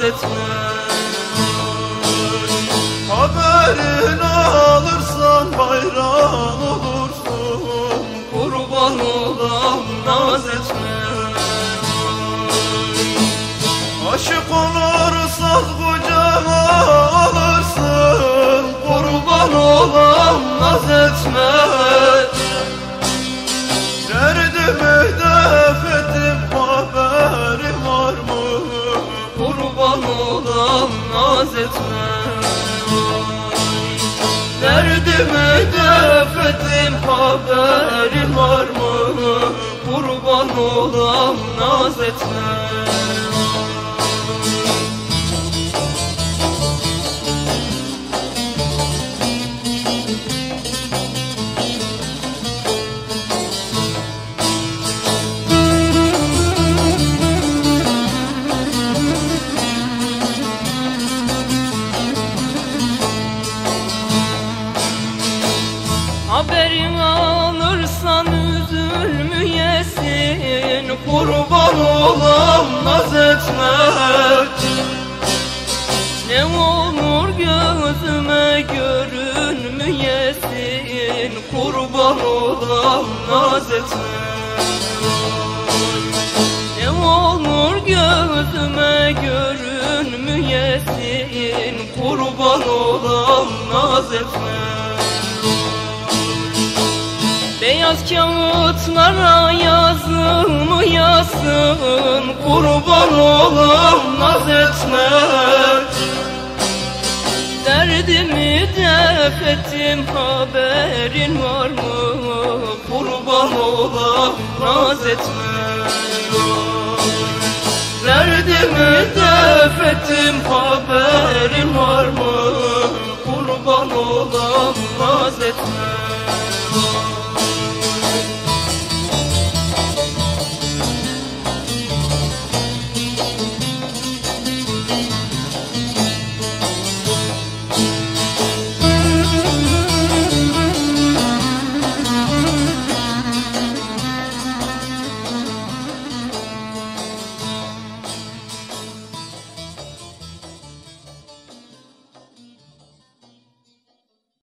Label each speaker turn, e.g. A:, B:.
A: etme.
B: Haberin alırsan bayram olursun,
A: Kurban olam naz etme.
B: aşık olursan kucağıma alırsın,
A: Kurban olam naz etme.
B: derdimi def ettim haberin var mı?
A: Kurban olam naz etme. Derdimi def ettim haberin var mı? Kurban olam naz etme. Haberim alırsan üzülmeyesin, kurban olam naz etme. Ne olur gözüme görünmeyesin, kurban olam naz etme. Ne olur gözüme görünmeyesin, kurban olam naz etme. Beyaz kağıtlara yazılmayasın, kurban olam naz etme. Derdimi def ettim haberin var mı? Kurban olam naz etme. Derdimi def